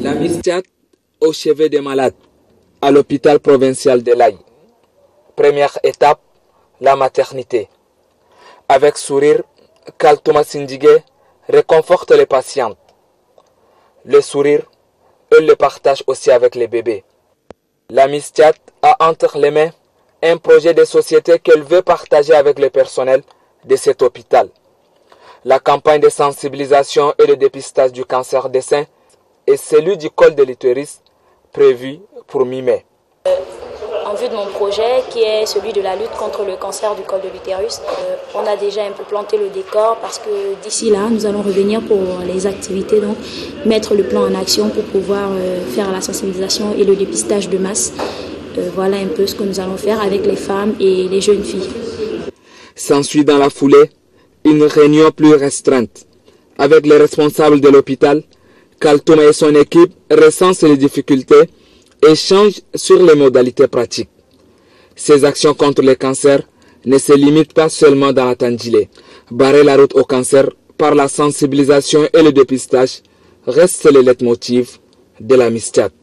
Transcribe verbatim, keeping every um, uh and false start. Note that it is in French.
La Mistiat au chevet des malades à l'hôpital provincial de l'Aï. Première étape, la maternité. Avec sourire, Kaltouma Sindigue réconforte les patientes. Le sourire, elle le partage aussi avec les bébés. La Mistiat a entre les mains un projet de société qu'elle veut partager avec le personnel de cet hôpital. La campagne de sensibilisation et de dépistage du cancer des seins et celui du col de l'utérus prévu pour mi-mai. En vue de mon projet qui est celui de la lutte contre le cancer du col de l'utérus, euh, on a déjà un peu planté le décor parce que d'ici là, nous allons revenir pour les activités, donc mettre le plan en action pour pouvoir euh, faire la sensibilisation et le dépistage de masse. Euh, voilà un peu ce que nous allons faire avec les femmes et les jeunes filles. S'ensuit dans la foulée une réunion plus restreinte. Avec les responsables de l'hôpital, Kaltouma et son équipe recensent les difficultés et échangent sur les modalités pratiques. Ces actions contre le cancer ne se limitent pas seulement dans la Tandjilé. Barrer la route au cancer par la sensibilisation et le dépistage reste le leitmotiv de la Mistiat.